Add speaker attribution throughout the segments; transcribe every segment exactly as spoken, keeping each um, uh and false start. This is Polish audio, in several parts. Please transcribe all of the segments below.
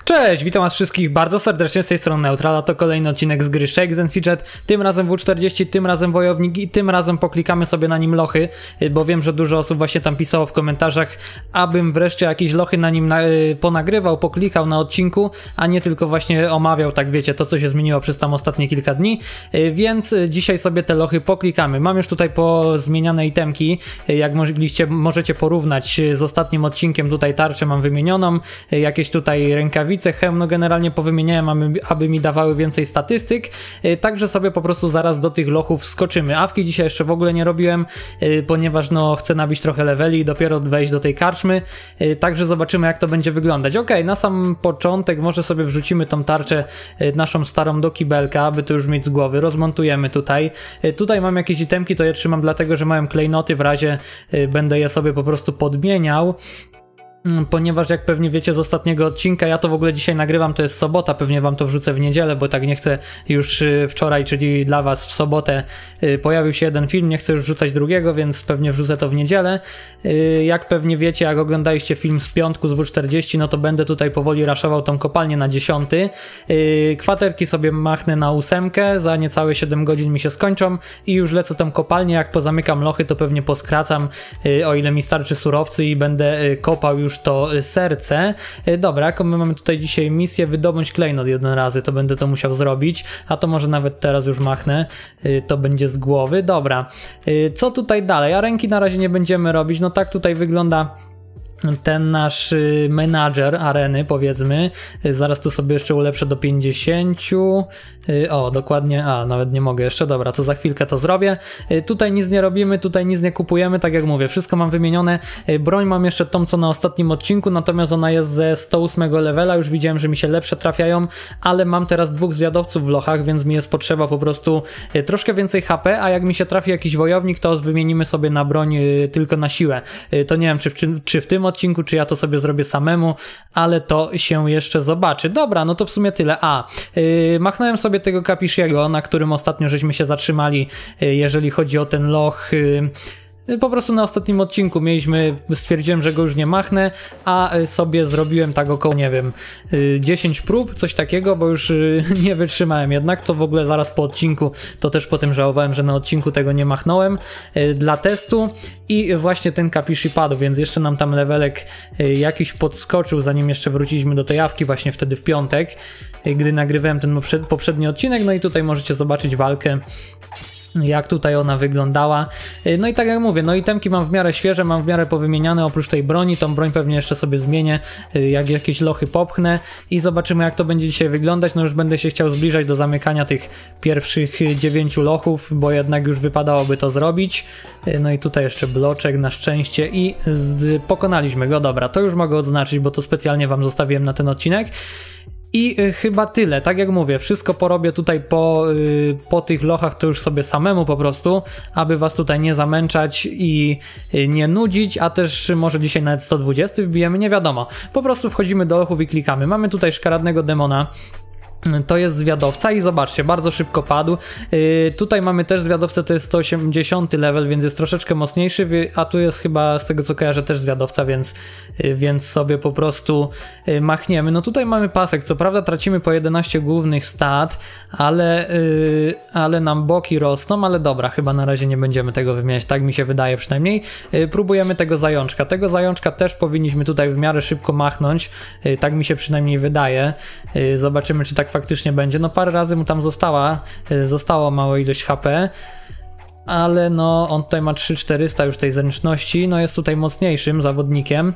Speaker 1: Cześć, witam was wszystkich bardzo serdecznie z tej strony Neutral, to kolejny odcinek z gry Shakes and Fidget, tym razem W czterdzieści, tym razem Wojownik i tym razem poklikamy sobie na nim lochy, bo wiem, że dużo osób właśnie tam pisało w komentarzach, abym wreszcie jakieś lochy na nim na, ponagrywał, poklikał na odcinku, a nie tylko właśnie omawiał, tak wiecie, to co się zmieniło przez tam ostatnie kilka dni, więc dzisiaj sobie te lochy poklikamy. Mam już tutaj pozmieniane itemki, jak mogliście, możecie porównać z ostatnim odcinkiem, tutaj tarczę mam wymienioną, jakieś tutaj rękawice, hełm, no generalnie powymieniałem, aby, aby mi dawały więcej statystyk, także sobie po prostu zaraz do tych lochów skoczymy. Awki dzisiaj jeszcze w ogóle nie robiłem, ponieważ no chcę nabić trochę leveli i dopiero wejść do tej karczmy, także zobaczymy jak to będzie wyglądać. Ok, na sam początek może sobie wrzucimy tą tarczę naszą starą do kibelka, aby to już mieć z głowy, rozmontujemy tutaj. Tutaj mam jakieś itemki, to je trzymam dlatego, że mają klejnoty, w razie będę je sobie po prostu podmieniał. Ponieważ jak pewnie wiecie z ostatniego odcinka, ja to w ogóle dzisiaj nagrywam, to jest sobota, pewnie wam to wrzucę w niedzielę, bo tak nie chcę już wczoraj, czyli dla was w sobotę pojawił się jeden film, nie chcę już wrzucać drugiego, więc pewnie wrzucę to w niedzielę. Jak pewnie wiecie, jak oglądaliście film z piątku z W czterdzieści, no to będę tutaj powoli raszował tą kopalnię na dziesiąty. Kwaterki sobie machnę na ósemkę, za niecałe siedem godzin mi się skończą i już lecę tą kopalnię, jak pozamykam lochy, to pewnie poskracam, o ile mi starczy surowcy i będę kopał już to serce. Dobra, jaką my mamy tutaj dzisiaj misję? Wydobądź klejnot jeden razy, to będę to musiał zrobić, a to może nawet teraz już machnę, to będzie z głowy. Dobra, co tutaj dalej? A ręki na razie nie będziemy robić, no tak tutaj wygląda ten nasz menadżer areny, powiedzmy. Zaraz tu sobie jeszcze ulepszę do pięćdziesięciu. O, dokładnie, a nawet nie mogę jeszcze, dobra, to za chwilkę to zrobię. Tutaj nic nie robimy, tutaj nic nie kupujemy, tak jak mówię, wszystko mam wymienione. Broń mam jeszcze tą, co na ostatnim odcinku, natomiast ona jest ze sto ósmego levela, już widziałem, że mi się lepsze trafiają, ale mam teraz dwóch zwiadowców w lochach, więc mi jest potrzeba po prostu troszkę więcej H P, a jak mi się trafi jakiś wojownik, to wymienimy sobie na broń tylko na siłę. To nie wiem, czy w, czy w tym odcinku, czy ja to sobie zrobię samemu, ale to się jeszcze zobaczy. Dobra, no to w sumie tyle. A, yy, machnąłem sobie tego Capishiego, na którym ostatnio żeśmy się zatrzymali, yy, jeżeli chodzi o ten loch. Yy, Po prostu na ostatnim odcinku mieliśmy, stwierdziłem, że go już nie machnę, a sobie zrobiłem tak około, nie wiem, dziesięć prób, coś takiego, bo już nie wytrzymałem jednak, to w ogóle zaraz po odcinku, to też potem żałowałem, że na odcinku tego nie machnąłem dla testu i właśnie ten Capishi padł, więc jeszcze nam tam levelek jakiś podskoczył, zanim jeszcze wróciliśmy do tej jawki właśnie wtedy w piątek, gdy nagrywałem ten poprzedni odcinek, no i tutaj możecie zobaczyć walkę, jak tutaj ona wyglądała. No i tak jak mówię, no itemki mam w miarę świeże, mam w miarę powymieniane, oprócz tej broni, tą broń pewnie jeszcze sobie zmienię, jak jakieś lochy popchnę i zobaczymy jak to będzie dzisiaj wyglądać. No już będę się chciał zbliżać do zamykania tych pierwszych dziewięciu lochów, bo jednak już wypadałoby to zrobić. No i tutaj jeszcze bloczek na szczęście i z... pokonaliśmy go. Dobra, to już mogę odznaczyć, bo to specjalnie wam zostawiłem na ten odcinek. I y, chyba tyle, tak jak mówię, wszystko porobię tutaj po, y, po tych lochach, to już sobie samemu po prostu, aby was tutaj nie zamęczać i y, nie nudzić, a też może dzisiaj nawet sto dwadzieścia wbijemy, nie wiadomo. Po prostu wchodzimy do lochów i klikamy. Mamy tutaj szkaradnego demona. To jest zwiadowca i zobaczcie, bardzo szybko padł. Yy, tutaj mamy też zwiadowcę, to jest sto osiemdziesiąty level, więc jest troszeczkę mocniejszy, a tu jest chyba z tego co kojarzę też zwiadowca, więc, yy, więc sobie po prostu yy, machniemy. No tutaj mamy pasek, co prawda tracimy po jedenaście głównych stat, ale, yy, ale nam boki rosną, ale dobra, chyba na razie nie będziemy tego wymieniać, tak mi się wydaje przynajmniej. Yy, próbujemy tego zajączka. Tego zajączka też powinniśmy tutaj w miarę szybko machnąć, yy, tak mi się przynajmniej wydaje. Yy, zobaczymy czy tak faktycznie będzie. No parę razy mu tam została, zostało mała ilość H P, ale no on tutaj ma trzy tysiące czterysta już tej zręczności, no jest tutaj mocniejszym zawodnikiem.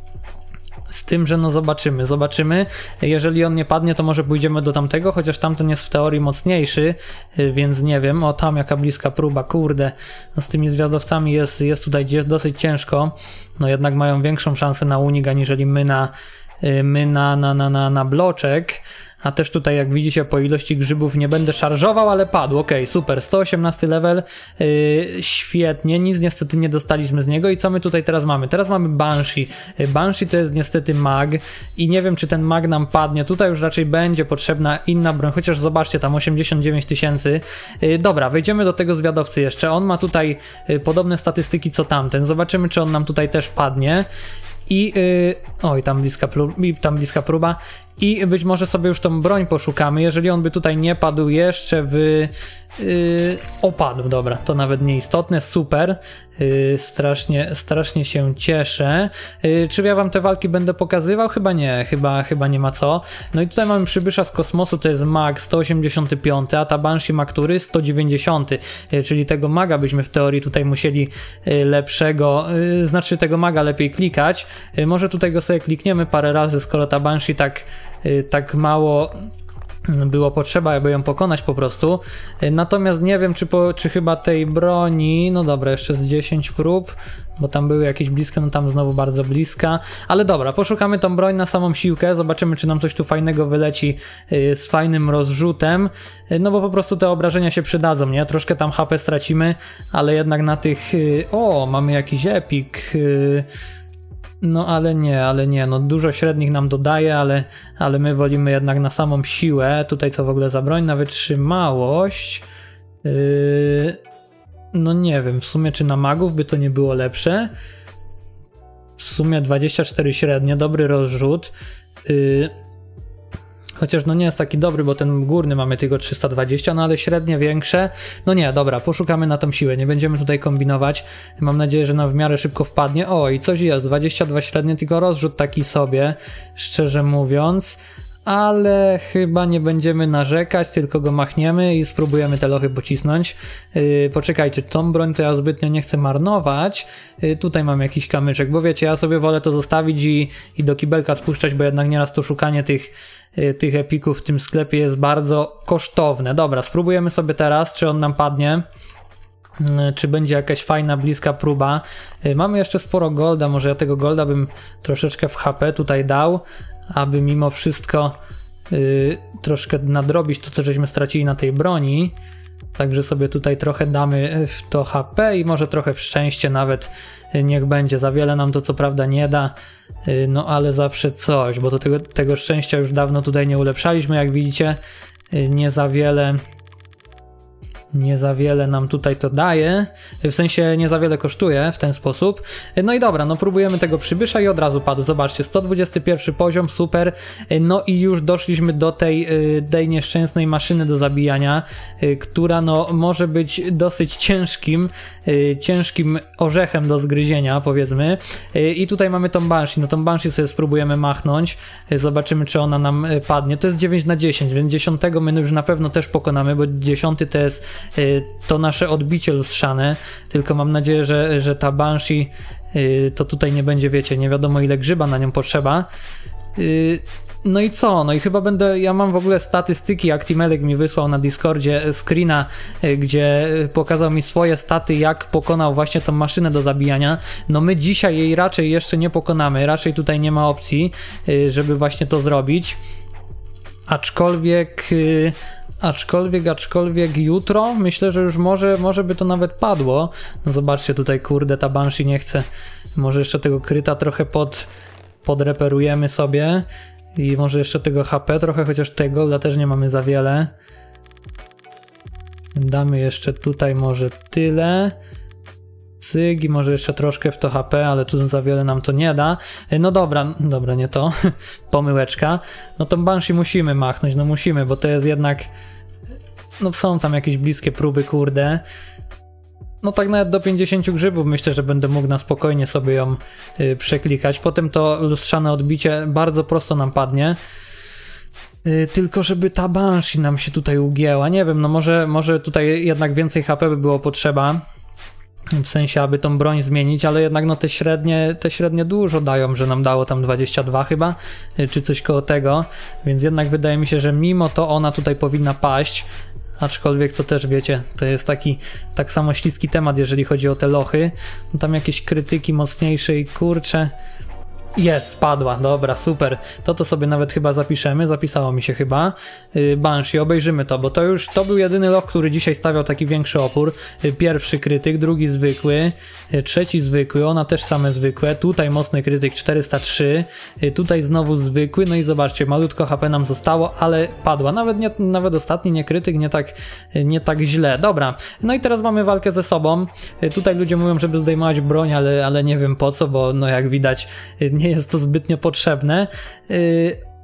Speaker 1: Z tym, że no zobaczymy, zobaczymy. Jeżeli on nie padnie, to może pójdziemy do tamtego, chociaż tamten jest w teorii mocniejszy, więc nie wiem. O, tam jaka bliska próba, kurde. No z tymi zwiadowcami jest, jest tutaj dosyć ciężko. No jednak mają większą szansę na unik, aniżeli my na, my na, na, na, na, na bloczek. A też tutaj jak widzicie po ilości grzybów nie będę szarżował, ale padł, ok, super, sto osiemnasty level, yy, świetnie, nic niestety nie dostaliśmy z niego i co my tutaj teraz mamy? Teraz mamy Banshee, Banshee to jest niestety mag i nie wiem czy ten mag nam padnie, tutaj już raczej będzie potrzebna inna broń, chociaż zobaczcie tam osiemdziesiąt dziewięć tysięcy, yy, dobra, wejdziemy do tego zwiadowcy jeszcze, on ma tutaj yy, podobne statystyki co tamten, zobaczymy czy on nam tutaj też padnie. I yy, oj, tam bliska, tam bliska próba. i być może sobie już tą broń poszukamy, jeżeli on by tutaj nie padł jeszcze w... Yy, opadł, dobra, to nawet nieistotne, super, yy, strasznie, strasznie się cieszę. Yy, czy ja wam te walki będę pokazywał? Chyba nie, chyba, chyba nie ma co. No i tutaj mamy przybysza z kosmosu, to jest mag sto osiemdziesiąty piąty, a ta Banshee ma który? sto dziewięćdziesiąty, yy, czyli tego maga byśmy w teorii tutaj musieli yy, lepszego, yy, znaczy tego maga lepiej klikać. Yy, może tutaj go sobie klikniemy parę razy, skoro ta Banshee tak, yy, tak mało... było potrzeba, aby ją pokonać po prostu. Natomiast nie wiem, czy, po, czy chyba tej broni, no dobra, jeszcze z dziesięć prób, bo tam były jakieś bliskie, no tam znowu bardzo bliska, ale dobra, poszukamy tą broń na samą siłkę, zobaczymy, czy nam coś tu fajnego wyleci yy, z fajnym rozrzutem, yy, no bo po prostu te obrażenia się przydadzą, nie? Troszkę tam H P stracimy, ale jednak na tych, yy, o, mamy jakiś epik, yy, no ale nie, ale nie, no dużo średnich nam dodaje, ale, ale my wolimy jednak na samą siłę. Tutaj co w ogóle za broń? Na wytrzymałość. Yy, no nie wiem, w sumie czy na magów by to nie było lepsze? W sumie dwadzieścia cztery średnie, dobry rozrzut. Yy, Chociaż no nie jest taki dobry, bo ten górny mamy tylko trzysta dwadzieścia, no ale średnie większe. No nie, dobra, poszukamy na tą siłę, nie będziemy tutaj kombinować. Mam nadzieję, że nam w miarę szybko wpadnie. O, i coś jest, dwadzieścia dwa średnie, tylko rozrzut taki sobie, szczerze mówiąc. Ale chyba nie będziemy narzekać, tylko go machniemy i spróbujemy te lochy pocisnąć. Yy, poczekajcie, tą broń to ja zbytnio nie chcę marnować. Yy, tutaj mam jakiś kamyczek, bo wiecie, ja sobie wolę to zostawić i, i do kibelka spuszczać, bo jednak nieraz to szukanie tych, yy, tych epików w tym sklepie jest bardzo kosztowne. Dobra, spróbujemy sobie teraz, czy on nam padnie. Yy, czy będzie jakaś fajna, bliska próba. Yy, mamy jeszcze sporo golda, może ja tego golda bym troszeczkę w H P tutaj dał, aby mimo wszystko yy, troszkę nadrobić to, co żeśmy stracili na tej broni. Także sobie tutaj trochę damy w to H P i może trochę w szczęście nawet, yy, niech będzie. Za wiele nam to co prawda nie da, yy, no ale zawsze coś, bo to tego, tego szczęścia już dawno tutaj nie ulepszaliśmy, jak widzicie. Yy, nie za wiele... Nie za wiele nam tutaj to daje, w sensie nie za wiele kosztuje w ten sposób. No i dobra, no próbujemy tego przybysza i od razu padł. Zobaczcie, sto dwudziesty pierwszy poziom, super. No i już doszliśmy do tej, tej nieszczęsnej maszyny do zabijania, która no może być dosyć ciężkim, ciężkim orzechem do zgryzienia, powiedzmy. I tutaj mamy tą Banshee, no tą Banshee sobie spróbujemy machnąć, zobaczymy, czy ona nam padnie. To jest dziewięć na dziesięć, więc dziesiątego my już na pewno też pokonamy, bo dziesiąty to jest to nasze odbicie lustrzane, tylko mam nadzieję, że, że ta Banshee to tutaj nie będzie, wiecie, nie wiadomo ile grzyba na nią potrzeba. No i co? No i chyba będę, ja mam w ogóle statystyki, Actimelek mi wysłał na Discordzie screena, gdzie pokazał mi swoje staty, jak pokonał właśnie tą maszynę do zabijania. No my dzisiaj jej raczej jeszcze nie pokonamy, raczej tutaj nie ma opcji, żeby właśnie to zrobić. Aczkolwiek... Aczkolwiek, aczkolwiek jutro myślę, że już może, może by to nawet padło. No zobaczcie tutaj, kurde, ta Banshee nie chce. Może jeszcze tego kryta trochę pod, podreperujemy sobie. I może jeszcze tego H P trochę, chociaż tutaj golda też nie mamy za wiele. Damy jeszcze tutaj może tyle. Cyg i może jeszcze troszkę w to H P, ale tu za wiele nam to nie da. No dobra, dobra, nie to. Pomyłeczka. No tą Banshee musimy machnąć, no musimy, bo to jest jednak... No są tam jakieś bliskie próby, kurde. No tak nawet do pięćdziesięciu grzybów myślę, że będę mógł na spokojnie sobie ją yy, przeklikać. Potem to lustrzane odbicie bardzo prosto nam padnie. Yy, tylko żeby ta Banshee nam się tutaj ugięła. Nie wiem, no może, może tutaj jednak więcej H P by było potrzeba. W sensie, aby tą broń zmienić, ale jednak no te średnie, te średnie dużo dają, że nam dało tam dwadzieścia dwa chyba, czy coś koło tego, więc jednak wydaje mi się, że mimo to ona tutaj powinna paść, aczkolwiek to też wiecie, to jest taki tak samo śliski temat, jeżeli chodzi o te lochy, no tam jakieś krytyki mocniejsze i kurcze. Jest, spadła, dobra, super. To to sobie nawet chyba zapiszemy, zapisało mi się chyba. Yy, Banshee, obejrzymy to, bo to już, to był jedyny loch, który dzisiaj stawiał taki większy opór. Yy, pierwszy krytyk, drugi zwykły, yy, trzeci zwykły, ona też same zwykłe. Tutaj mocny krytyk czterysta trzy, yy, tutaj znowu zwykły, no i zobaczcie, malutko H P nam zostało, ale padła. Nawet, nie, nawet ostatni nie krytyk, nie tak, yy, nie tak źle. Dobra, no i teraz mamy walkę ze sobą. Yy, tutaj ludzie mówią, żeby zdejmować broń, ale, ale nie wiem po co, bo no jak widać, yy, nie jest to zbytnio potrzebne. Yy,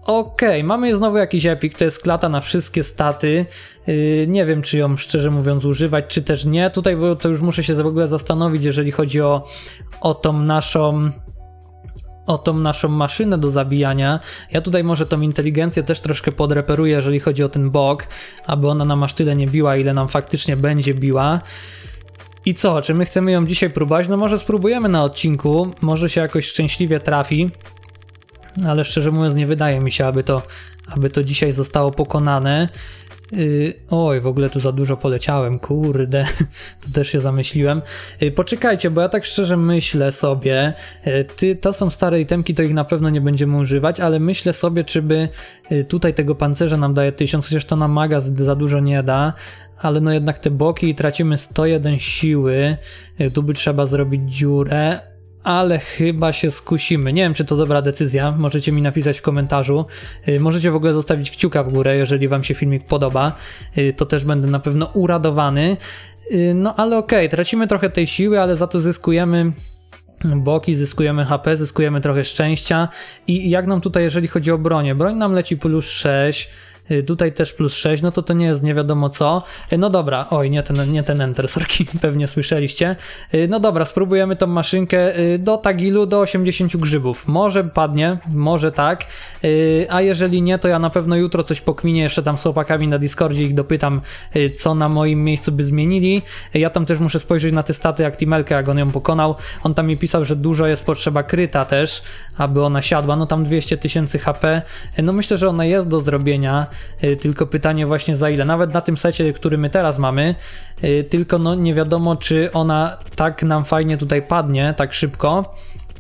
Speaker 1: Okej, okay, mamy znowu jakiś epik, to jest klata na wszystkie staty. Yy, nie wiem, czy ją szczerze mówiąc używać, czy też nie. Tutaj to już muszę się w ogóle zastanowić, jeżeli chodzi o, o tą naszą... o tą naszą maszynę do zabijania. Ja tutaj może tą inteligencję też troszkę podreperuję, jeżeli chodzi o ten bok, aby ona nam aż tyle nie biła, ile nam faktycznie będzie biła. I co, czy my chcemy ją dzisiaj próbować? No może spróbujemy na odcinku, może się jakoś szczęśliwie trafi, ale szczerze mówiąc nie wydaje mi się, aby to, aby to dzisiaj zostało pokonane. Yy, oj, w ogóle tu za dużo poleciałem, kurde, to też się zamyśliłem. Yy, poczekajcie, bo ja tak szczerze myślę sobie, yy, ty, to są stare itemki, to ich na pewno nie będziemy używać, ale myślę sobie, czy by yy, tutaj tego pancerza nam daje tysiąc, chociaż to nam maga za dużo nie da, ale no jednak te boki i tracimy sto jeden siły, yy, tu by trzeba zrobić dziurę. Ale chyba się skusimy. Nie wiem, czy to dobra decyzja. Możecie mi napisać w komentarzu. Yy, możecie w ogóle zostawić kciuka w górę, jeżeli wam się filmik podoba. Yy, to też będę na pewno uradowany. Yy, no ale okej, okay, tracimy trochę tej siły, ale za to zyskujemy boki, zyskujemy H P, zyskujemy trochę szczęścia. I jak nam tutaj, jeżeli chodzi o bronię? Broń nam leci plus sześć. Tutaj też plus sześć, no to to nie jest nie wiadomo co. No dobra, oj, nie ten, nie ten enter, sorki, pewnie słyszeliście. No dobra, spróbujemy tą maszynkę do tagilu do osiemdziesięciu grzybów. Może padnie, może tak, a jeżeli nie, to ja na pewno jutro coś pokminię jeszcze tam z chłopakami na Discordzie, ich dopytam, co na moim miejscu by zmienili. Ja tam też muszę spojrzeć na te staty Actimelka, jak on ją pokonał. On tam mi pisał, że dużo jest potrzeba kryta też, aby ona siadła, no tam dwieście tysięcy H P. No myślę, że ona jest do zrobienia. Tylko pytanie właśnie za ile, nawet na tym secie, który my teraz mamy, tylko no nie wiadomo, czy ona tak nam fajnie tutaj padnie, tak szybko.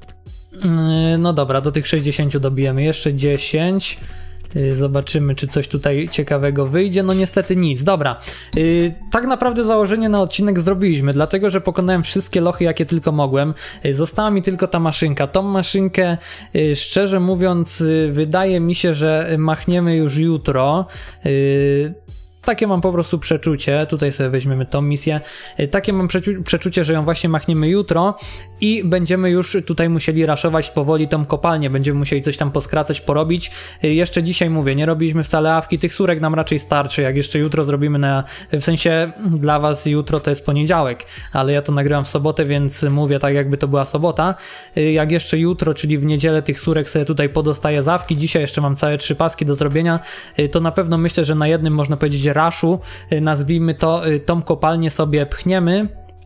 Speaker 1: No dobra, do tych sześćdziesięciu dobijemy jeszcze dziesięć. Zobaczymy, czy coś tutaj ciekawego wyjdzie. No niestety nic. Dobra. Yy, tak naprawdę założenie na odcinek zrobiliśmy, dlatego że pokonałem wszystkie lochy, jakie tylko mogłem. Yy, została mi tylko ta maszynka. Tą maszynkę, yy, szczerze mówiąc, yy, wydaje mi się, że machniemy już jutro. Yy, Takie mam po prostu przeczucie, tutaj sobie weźmiemy tą misję, takie mam przeczu przeczucie, że ją właśnie machniemy jutro i będziemy już tutaj musieli raszować powoli tą kopalnię, będziemy musieli coś tam poskracać, porobić. Jeszcze dzisiaj mówię, nie robiliśmy wcale awki, tych surek nam raczej starczy, jak jeszcze jutro zrobimy na, w sensie dla was jutro to jest poniedziałek, ale ja to nagrywam w sobotę, więc mówię tak jakby to była sobota. Jak jeszcze jutro, czyli w niedzielę tych surek sobie tutaj podostaję z awki, dzisiaj jeszcze mam całe trzy paski do zrobienia, to na pewno myślę, że na jednym można powiedzieć raszu, nazwijmy to, tą kopalnię sobie pchniemy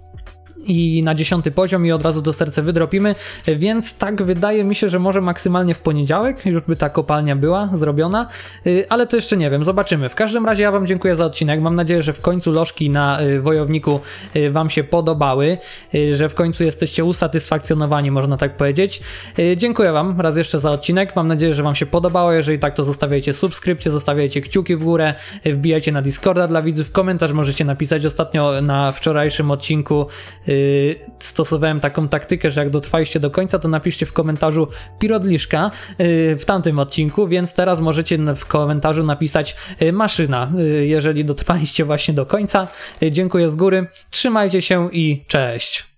Speaker 1: i na dziesiąty poziom i od razu do serca wydropimy, więc tak wydaje mi się, że może maksymalnie w poniedziałek już by ta kopalnia była zrobiona, ale to jeszcze nie wiem, zobaczymy. W każdym razie ja wam dziękuję za odcinek, mam nadzieję, że w końcu lożki na wojowniku wam się podobały, że w końcu jesteście usatysfakcjonowani, można tak powiedzieć. Dziękuję wam raz jeszcze za odcinek, mam nadzieję, że wam się podobało, jeżeli tak, to zostawiajcie subskrypcję, zostawiajcie kciuki w górę, wbijajcie na Discorda dla widzów, komentarz możecie napisać. Ostatnio na wczorajszym odcinku stosowałem taką taktykę, że jak dotrwaliście do końca, to napiszcie w komentarzu pirodliszka w tamtym odcinku, więc teraz możecie w komentarzu napisać maszyna, jeżeli dotrwaliście właśnie do końca. Dziękuję z góry, trzymajcie się i cześć!